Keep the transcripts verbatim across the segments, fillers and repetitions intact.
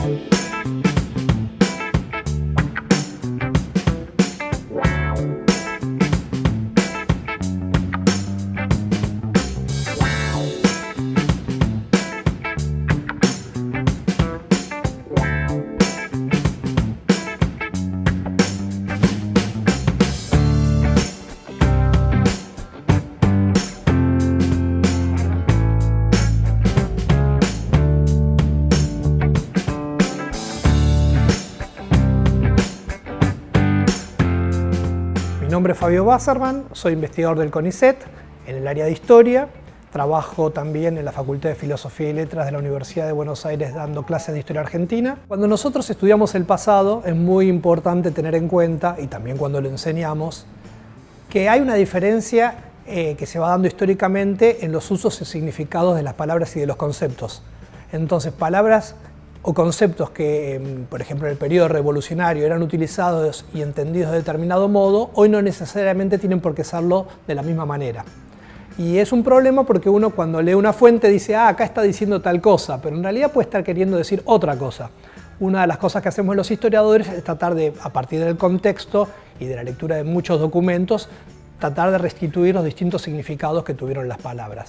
Mi nombre es Fabio Wasserman, soy investigador del CONICET en el área de Historia. Trabajo también en la Facultad de Filosofía y Letras de la Universidad de Buenos Aires dando clases de Historia Argentina. Cuando nosotros estudiamos el pasado es muy importante tener en cuenta, y también cuando lo enseñamos, que hay una diferencia eh, que se va dando históricamente en los usos y significados de las palabras y de los conceptos. Entonces, palabras o conceptos que, por ejemplo, en el periodo revolucionario eran utilizados y entendidos de determinado modo, hoy no necesariamente tienen por qué serlo de la misma manera. Y es un problema porque uno cuando lee una fuente dice, ah, acá está diciendo tal cosa, pero en realidad puede estar queriendo decir otra cosa. Una de las cosas que hacemos los historiadores es tratar de, a partir del contexto y de la lectura de muchos documentos, tratar de restituir los distintos significados que tuvieron las palabras.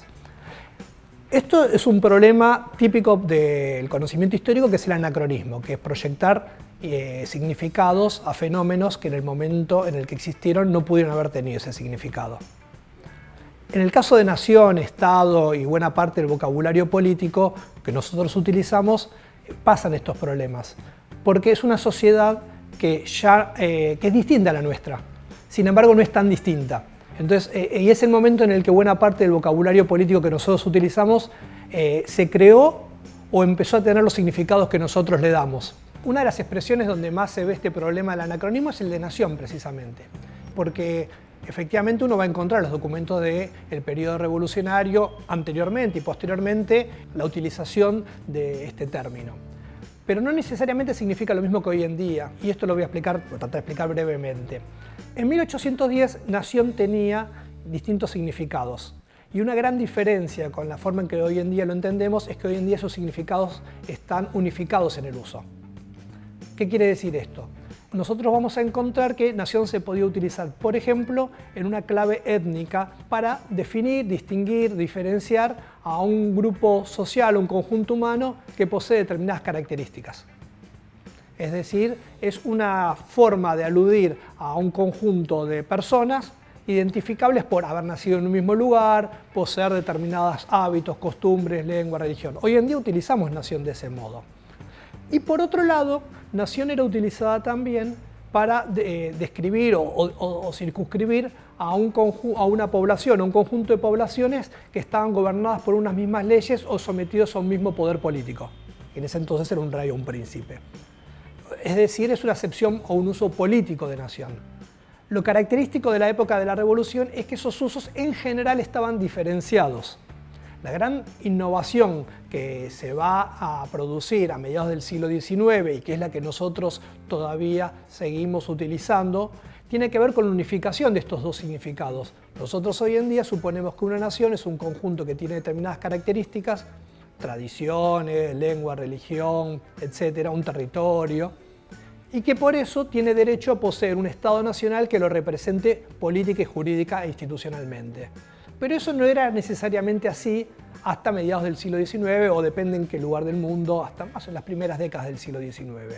Esto es un problema típico del conocimiento histórico, que es el anacronismo, que es proyectar eh, significados a fenómenos que en el momento en el que existieron no pudieron haber tenido ese significado. En el caso de nación, Estado y buena parte del vocabulario político que nosotros utilizamos, pasan estos problemas, porque es una sociedad que, ya, eh, que es distinta a la nuestra, sin embargo no es tan distinta. Entonces, eh, y es el momento en el que buena parte del vocabulario político que nosotros utilizamos eh, se creó o empezó a tener los significados que nosotros le damos. Una de las expresiones donde más se ve este problema del anacronismo es el de nación, precisamente, porque efectivamente uno va a encontrar los documentos del periodo revolucionario anteriormente y posteriormente la utilización de este término. Pero no necesariamente significa lo mismo que hoy en día, y esto lo voy a explicar, voy a tratar de explicar brevemente. En mil ochocientos diez, nación tenía distintos significados, y una gran diferencia con la forma en que hoy en día lo entendemos es que hoy en día esos significados están unificados en el uso. ¿Qué quiere decir esto? Nosotros vamos a encontrar que nación se podía utilizar, por ejemplo, en una clave étnica para definir, distinguir, diferenciar a un grupo social, un conjunto humano que posee determinadas características. Es decir, es una forma de aludir a un conjunto de personas identificables por haber nacido en un mismo lugar, poseer determinados hábitos, costumbres, lengua, religión. Hoy en día utilizamos nación de ese modo. Y por otro lado, nación era utilizada también para eh, describir o, o, o circunscribir a, un a una población, a un conjunto de poblaciones que estaban gobernadas por unas mismas leyes o sometidos a un mismo poder político. En ese entonces era un rey o un príncipe. Es decir, es una acepción o un uso político de nación. Lo característico de la época de la Revolución es que esos usos en general estaban diferenciados. La gran innovación que se va a producir a mediados del siglo diecinueve y que es la que nosotros todavía seguimos utilizando, tiene que ver con la unificación de estos dos significados. Nosotros hoy en día suponemos que una nación es un conjunto que tiene determinadas características, tradiciones, lengua, religión, etcétera, un territorio, y que por eso tiene derecho a poseer un Estado nacional que lo represente política y jurídica e institucionalmente. Pero eso no era necesariamente así hasta mediados del siglo diecinueve o depende en qué lugar del mundo, hasta más en las primeras décadas del siglo diecinueve.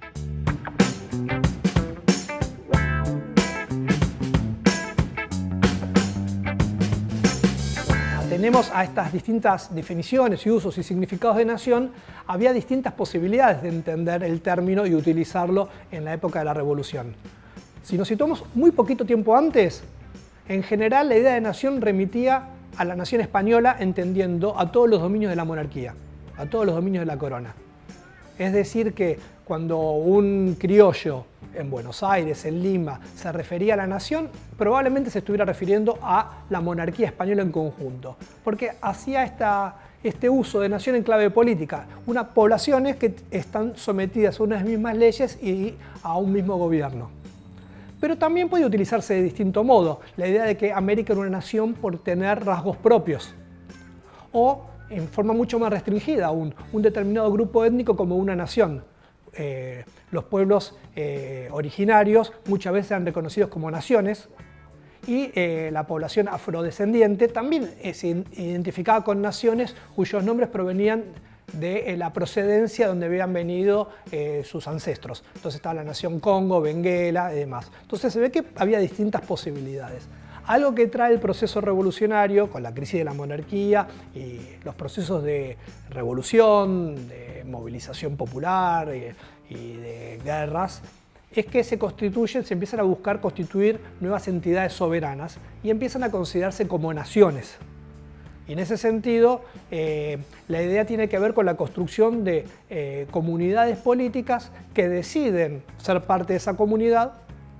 Tenemos a estas distintas definiciones y usos y significados de nación, había distintas posibilidades de entender el término y utilizarlo en la época de la Revolución. Si nos situamos muy poquito tiempo antes, en general, la idea de nación remitía a la nación española entendiendo a todos los dominios de la monarquía, a todos los dominios de la corona. Es decir que cuando un criollo en Buenos Aires, en Lima, se refería a la nación, probablemente se estuviera refiriendo a la monarquía española en conjunto, porque hacía esta, este uso de nación en clave política, unas poblaciones que están sometidas a unas mismas leyes y a un mismo gobierno. Pero también puede utilizarse de distinto modo, la idea de que América era una nación por tener rasgos propios, o en forma mucho más restringida aún, un determinado grupo étnico como una nación. Eh, los pueblos eh, originarios muchas veces eran reconocidos como naciones y eh, la población afrodescendiente también se identificaba con naciones cuyos nombres provenían de eh, la procedencia donde habían venido eh, sus ancestros. Entonces estaba la nación Congo, Benguela y demás. Entonces se ve que había distintas posibilidades. Algo que trae el proceso revolucionario con la crisis de la monarquía y los procesos de revolución, de movilización popular y, y de guerras, es que se constituyen, se empiezan a buscar constituir nuevas entidades soberanas y empiezan a considerarse como naciones. Y en ese sentido, eh, la idea tiene que ver con la construcción de eh, comunidades políticas que deciden ser parte de esa comunidad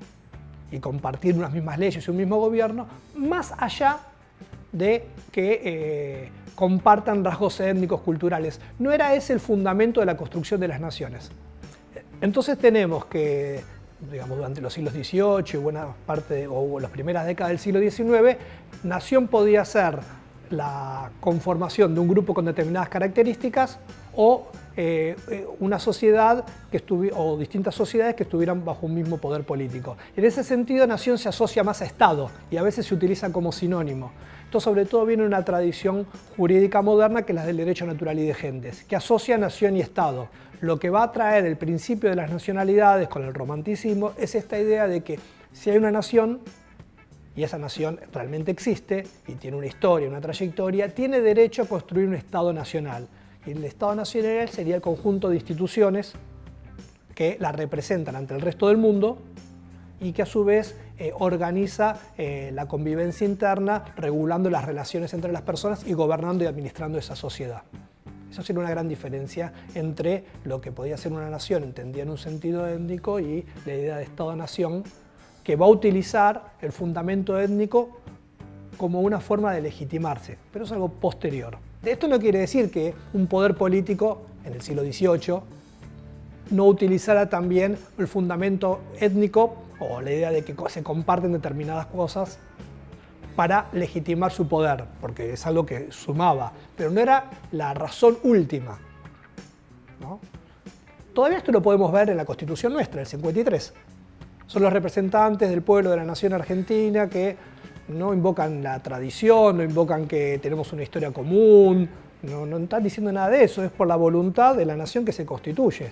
y compartir unas mismas leyes y un mismo gobierno, más allá de que eh, compartan rasgos étnicos, culturales. No era ese el fundamento de la construcción de las naciones. Entonces tenemos que, digamos, durante los siglos dieciocho y buena parte de, o las primeras décadas del siglo diecinueve, nación podía ser la conformación de un grupo con determinadas características o eh, una sociedad que o distintas sociedades que estuvieran bajo un mismo poder político. En ese sentido, nación se asocia más a Estado y a veces se utiliza como sinónimo. Esto sobre todo viene de una tradición jurídica moderna que es la del derecho natural y de gentes, que asocia nación y Estado. Lo que va a traer el principio de las nacionalidades con el romanticismo es esta idea de que si hay una nación, y esa nación realmente existe y tiene una historia, una trayectoria, tiene derecho a construir un Estado nacional. Y el Estado nacional sería el conjunto de instituciones que la representan ante el resto del mundo y que a su vez eh, organiza eh, la convivencia interna, regulando las relaciones entre las personas y gobernando y administrando esa sociedad. Eso sería una gran diferencia entre lo que podía ser una nación, entendida en un sentido étnico, y la idea de Estado-nación, que va a utilizar el fundamento étnico como una forma de legitimarse, pero es algo posterior. Esto no quiere decir que un poder político en el siglo dieciocho no utilizara también el fundamento étnico o la idea de que se comparten determinadas cosas para legitimar su poder, porque es algo que sumaba, pero no era la razón última, ¿no? Todavía esto lo podemos ver en la Constitución nuestra, el cincuenta y tres. Son los representantes del pueblo de la nación argentina que no invocan la tradición, no invocan que tenemos una historia común, no, no están diciendo nada de eso, es por la voluntad de la nación que se constituye.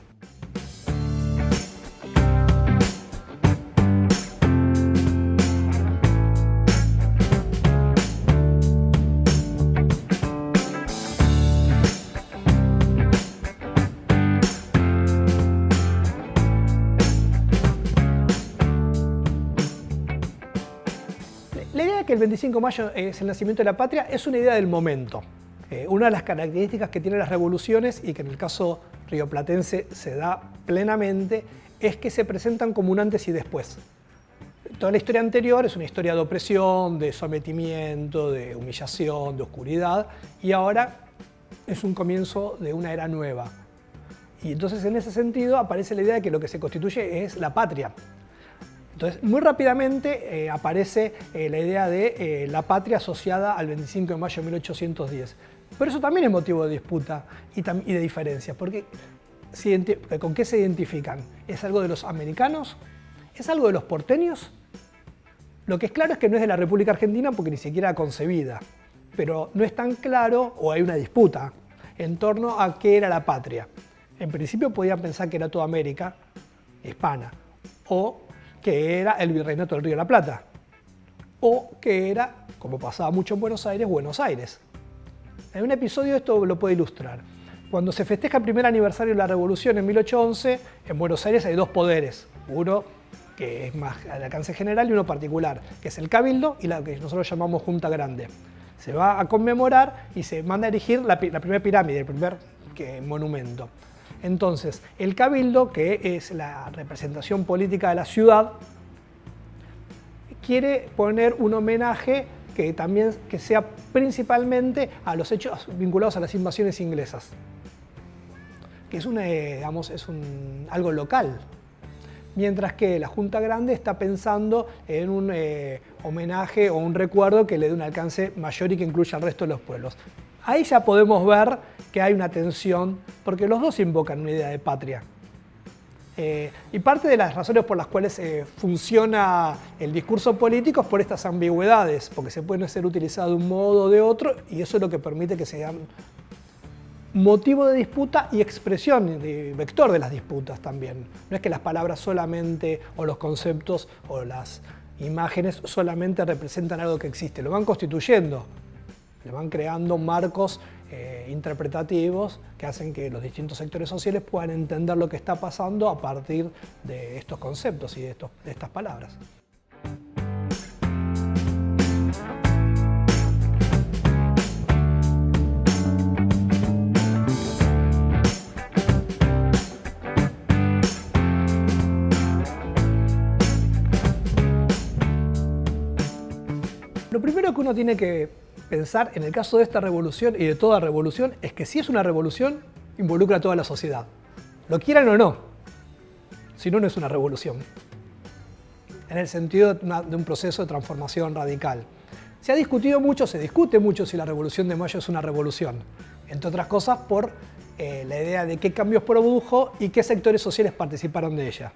La idea de que el veinticinco de mayo es el nacimiento de la patria es una idea del momento. Eh, una de las características que tienen las revoluciones, y que en el caso rioplatense se da plenamente, es que se presentan como un antes y después. Toda la historia anterior es una historia de opresión, de sometimiento, de humillación, de oscuridad, y ahora es un comienzo de una era nueva. Y entonces en ese sentido aparece la idea de que lo que se constituye es la patria. Entonces, muy rápidamente eh, aparece eh, la idea de eh, la patria asociada al veinticinco de mayo de mil ochocientos diez. Pero eso también es motivo de disputa y, y de diferencia, porque ¿con qué se identifican? ¿Es algo de los americanos? ¿Es algo de los porteños? Lo que es claro es que no es de la República Argentina porque ni siquiera concebida, pero no es tan claro, o hay una disputa, en torno a qué era la patria. En principio podían pensar que era toda América hispana, o que era el Virreinato del Río de la Plata, o que era, como pasaba mucho en Buenos Aires, Buenos Aires. En un episodio esto lo puede ilustrar. Cuando se festeja el primer aniversario de la Revolución en mil ochocientos once, en Buenos Aires hay dos poderes, uno que es más al alcance general y uno particular, que es el Cabildo y la que nosotros llamamos Junta Grande. Se va a conmemorar y se manda a erigir la, la primera pirámide, el primer que, monumento. Entonces, el Cabildo, que es la representación política de la ciudad, quiere poner un homenaje que también que sea principalmente a los hechos vinculados a las invasiones inglesas, que es, una, digamos, es un, algo local, mientras que la Junta Grande está pensando en un eh, homenaje o un recuerdo que le dé un alcance mayor y que incluya al resto de los pueblos. Ahí ya podemos ver que hay una tensión, porque los dos invocan una idea de patria. Eh, y parte de las razones por las cuales eh, funciona el discurso político es por estas ambigüedades, porque se pueden ser utilizados de un modo o de otro, y eso es lo que permite que sean motivo de disputa y expresión, de vector de las disputas también. No es que las palabras solamente, o los conceptos, o las imágenes solamente representan algo que existe, lo van constituyendo, le van creando marcos eh, interpretativos que hacen que los distintos sectores sociales puedan entender lo que está pasando a partir de estos conceptos y de, estos, de estas palabras. Lo primero que uno tiene que pensar en el caso de esta revolución y de toda revolución es que si es una revolución, involucra a toda la sociedad. Lo quieran o no, si no, no es una revolución. En el sentido de, una, de un proceso de transformación radical. Se ha discutido mucho, se discute mucho si la Revolución de Mayo es una revolución. Entre otras cosas por eh, la idea de qué cambios produjo y qué sectores sociales participaron de ella.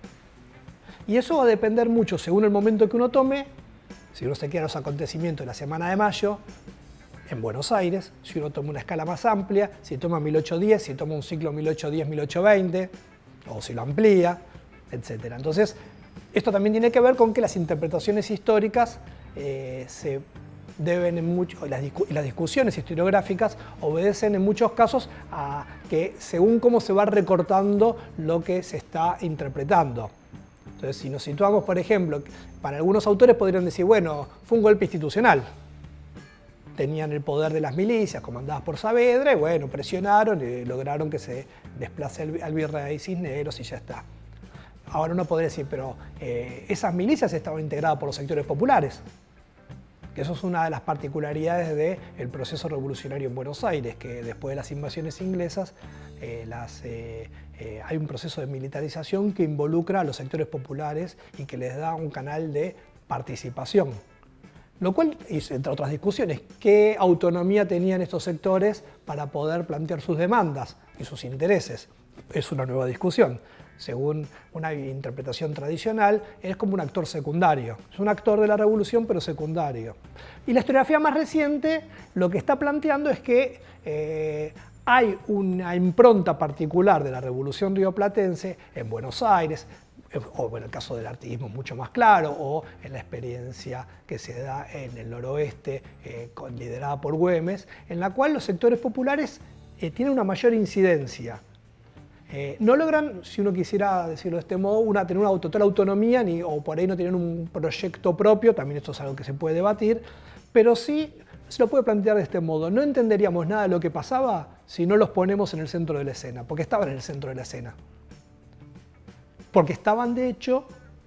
Y eso va a depender mucho según el momento que uno tome. Si uno se queda en los acontecimientos de la Semana de Mayo, en Buenos Aires, si uno toma una escala más amplia, si toma mil ochocientos diez, si toma un ciclo mil ochocientos diez a mil ochocientos veinte, o si lo amplía, etcétera. Entonces, esto también tiene que ver con que las interpretaciones históricas eh, se deben en mucho, y las, discu las discusiones historiográficas obedecen en muchos casos a que según cómo se va recortando lo que se está interpretando. Entonces, si nos situamos, por ejemplo, para algunos autores podrían decir, bueno, fue un golpe institucional. Tenían el poder de las milicias, comandadas por Saavedra, y bueno, presionaron y lograron que se desplace al virrey Cisneros y ya está. Ahora uno podría decir, pero eh, esas milicias estaban integradas por los sectores populares. Que eso es una de las particularidades del proceso revolucionario en Buenos Aires, que después de las invasiones inglesas eh, las, eh, eh, hay un proceso de militarización que involucra a los sectores populares y que les da un canal de participación. Lo cual, entre otras discusiones, ¿qué autonomía tenían estos sectores para poder plantear sus demandas y sus intereses? Es una nueva discusión. Según una interpretación tradicional, es como un actor secundario. Es un actor de la revolución, pero secundario. Y la historiografía más reciente lo que está planteando es que eh, hay una impronta particular de la revolución rioplatense en Buenos Aires, o en el caso del artiguismo mucho más claro, o en la experiencia que se da en el noroeste, eh, liderada por Güemes, en la cual los sectores populares eh, tienen una mayor incidencia. Eh, no logran, si uno quisiera decirlo de este modo, una, tener una total autonomía, ni, o por ahí no tienen un proyecto propio, también esto es algo que se puede debatir, pero sí se lo puede plantear de este modo. No entenderíamos nada de lo que pasaba si no los ponemos en el centro de la escena, porque estaban en el centro de la escena. Porque estaban de hecho,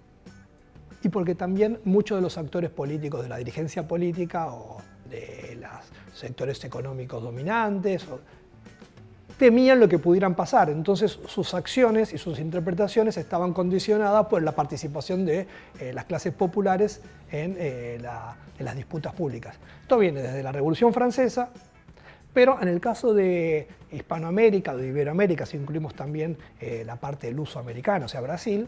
y porque también muchos de los actores políticos de la dirigencia política o de los sectores económicos dominantes o, temían lo que pudieran pasar. Entonces sus acciones y sus interpretaciones estaban condicionadas por la participación de eh, las clases populares en, eh, la, en las disputas públicas. Esto viene desde la Revolución Francesa, pero en el caso de Hispanoamérica, de Iberoamérica, si incluimos también eh, la parte del uso americano, o sea, Brasil,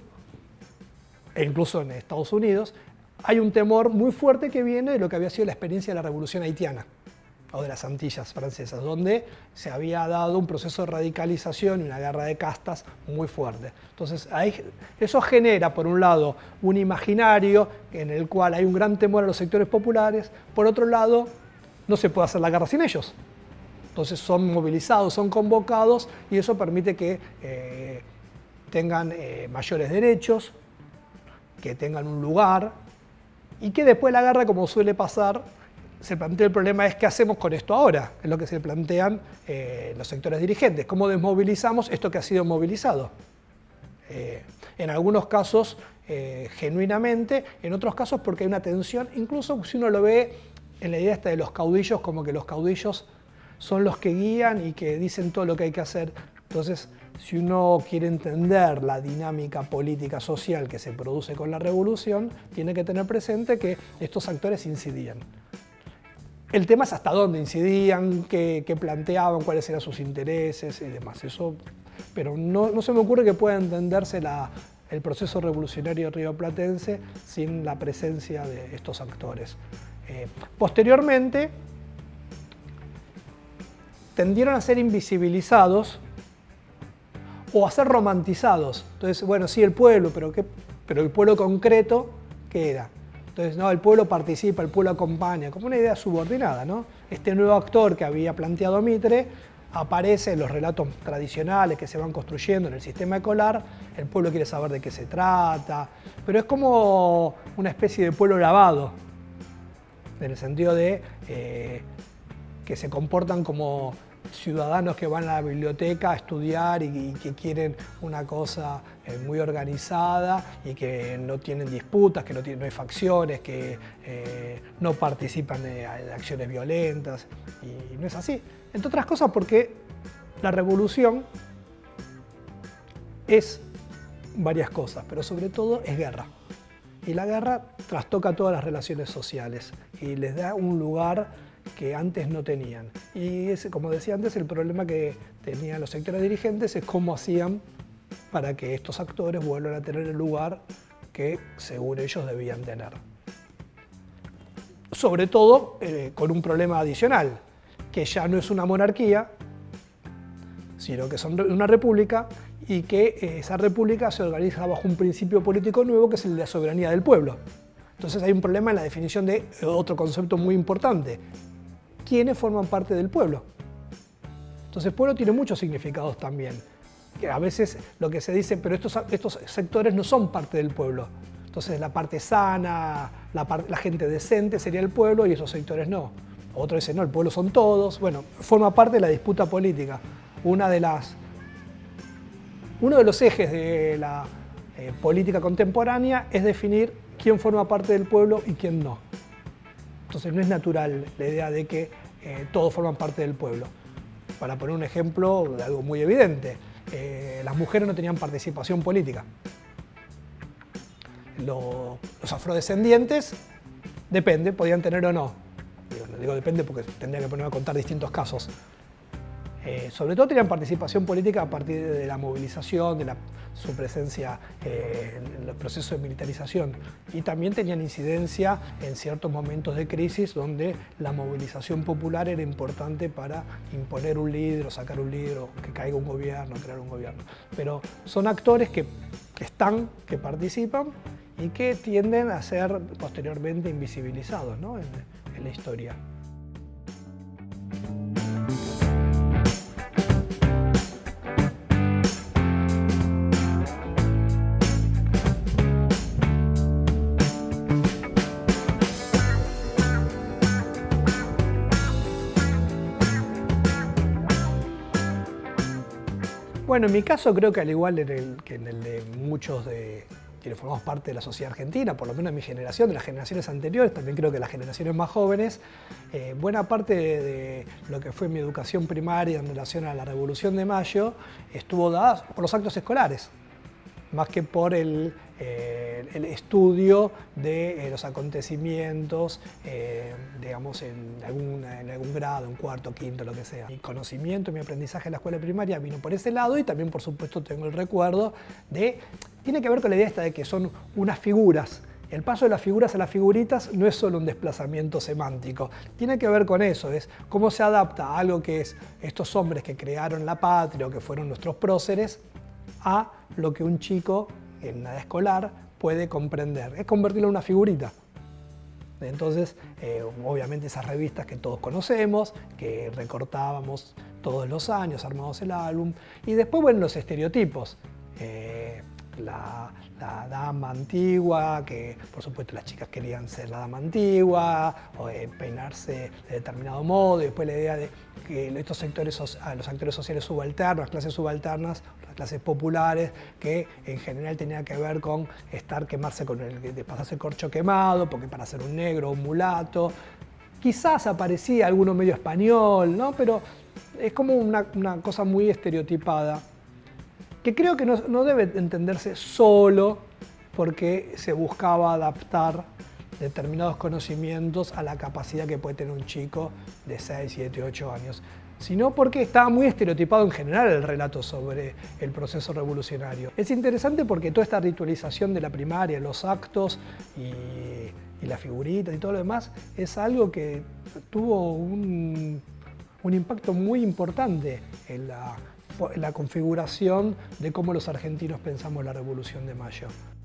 e incluso en Estados Unidos, hay un temor muy fuerte que viene de lo que había sido la experiencia de la Revolución Haitiana, o de las Antillas francesas, donde se había dado un proceso de radicalización y una guerra de castas muy fuerte. Entonces, ahí, eso genera, por un lado, un imaginario en el cual hay un gran temor a los sectores populares, por otro lado, no se puede hacer la guerra sin ellos. Entonces son movilizados, son convocados, y eso permite que eh, tengan eh, mayores derechos, que tengan un lugar, y que después de la guerra, como suele pasar, se plantea el problema es qué hacemos con esto ahora, es lo que se plantean eh, los sectores dirigentes, cómo desmovilizamos esto que ha sido movilizado. Eh, en algunos casos eh, genuinamente, en otros casos porque hay una tensión, incluso si uno lo ve en la idea esta de los caudillos, como que los caudillos son los que guían y que dicen todo lo que hay que hacer. Entonces, si uno quiere entender la dinámica política social que se produce con la revolución, tiene que tener presente que estos actores incidían. El tema es hasta dónde incidían, qué, qué planteaban, cuáles eran sus intereses y demás. Eso, pero no, no se me ocurre que pueda entenderse la, el proceso revolucionario rioplatense sin la presencia de estos actores. Eh, posteriormente, tendieron a ser invisibilizados o a ser romantizados. Entonces, bueno, sí, el pueblo, pero, ¿qué? Pero el pueblo concreto, ¿qué era? Entonces, no, el pueblo participa, el pueblo acompaña, como una idea subordinada, ¿no? Este nuevo actor que había planteado Mitre aparece en los relatos tradicionales que se van construyendo en el sistema escolar, el pueblo quiere saber de qué se trata, pero es como una especie de pueblo lavado, en el sentido de eh, que se comportan como ciudadanos que van a la biblioteca a estudiar y, y que quieren una cosa eh, muy organizada y que no tienen disputas, que no, tienen, no hay facciones, que eh, no participan de, de acciones violentas, y no es así. Entre otras cosas porque la revolución es varias cosas, pero sobre todo es guerra. Y la guerra trastoca todas las relaciones sociales y les da un lugar que antes no tenían. Y ese, como decía antes, el problema que tenían los sectores dirigentes es cómo hacían para que estos actores vuelvan a tener el lugar que según ellos debían tener. Sobre todo eh, con un problema adicional, que ya no es una monarquía, sino que son una república y que eh, esa república se organiza bajo un principio político nuevo que es el de la soberanía del pueblo. Entonces hay un problema en la definición de otro concepto muy importante. ¿Quiénes forman parte del pueblo? Entonces el pueblo tiene muchos significados también. Que a veces lo que se dice, pero estos, estos sectores no son parte del pueblo. Entonces la parte sana, la, parte, la gente decente sería el pueblo y esos sectores no. Otro dice, no, el pueblo son todos. Bueno, forma parte de la disputa política. Una de las, uno de los ejes de la eh, política contemporánea es definir quién forma parte del pueblo y quién no. Entonces no es natural la idea de que eh, todos forman parte del pueblo. Para poner un ejemplo de algo muy evidente, eh, las mujeres no tenían participación política. Los, los afrodescendientes, depende, podían tener o no. Digo, no digo depende porque tendría que ponerme a contar distintos casos. Eh, sobre todo tenían participación política a partir de la movilización, de la, su presencia eh, en el proceso de militarización. Y también tenían incidencia en ciertos momentos de crisis donde la movilización popular era importante para imponer un líder o sacar un líder o que caiga un gobierno, crear un gobierno. Pero son actores que, que están, que participan y que tienden a ser posteriormente invisibilizados, ¿no? en, en la historia. Bueno, en mi caso creo que al igual en el, que en el de muchos de quienes formamos parte de la sociedad argentina, por lo menos en mi generación, de las generaciones anteriores, también creo que las generaciones más jóvenes, eh, buena parte de, de lo que fue mi educación primaria en relación a la Revolución de Mayo estuvo dada por los actos escolares, más que por el, eh, el estudio de eh, los acontecimientos, eh, digamos, en, alguna, en algún grado, en cuarto, quinto, lo que sea. Mi conocimiento, mi aprendizaje en la escuela primaria vino por ese lado y también, por supuesto, tengo el recuerdo de... Tiene que ver con la idea esta de que son unas figuras. El paso de las figuras a las figuritas no es solo un desplazamiento semántico, tiene que ver con eso, es cómo se adapta a algo que es estos hombres que crearon la patria o que fueron nuestros próceres, a lo que un chico en la edad escolar puede comprender. Es convertirlo en una figurita. Entonces, eh, obviamente esas revistas que todos conocemos, que recortábamos todos los años, armamos el álbum. Y después, bueno, los estereotipos. Eh, la, la dama antigua, que por supuesto las chicas querían ser la dama antigua, o eh, peinarse de determinado modo, y después la idea de que estos sectores, los actores sociales subalternos, las clases subalternas, las clases populares, que en general tenían que ver con estar, quemarse con el, de pasarse el corcho quemado, porque para ser un negro o un mulato, quizás aparecía alguno medio español, ¿no? Pero es como una, una cosa muy estereotipada, que creo que no, no debe entenderse solo porque se buscaba adaptar determinados conocimientos a la capacidad que puede tener un chico de seis, siete, ocho años, sino porque estaba muy estereotipado en general el relato sobre el proceso revolucionario. Es interesante porque toda esta ritualización de la primaria, los actos y, y las figuritas y todo lo demás, es algo que tuvo un, un impacto muy importante en la, en la configuración de cómo los argentinos pensamos la Revolución de Mayo.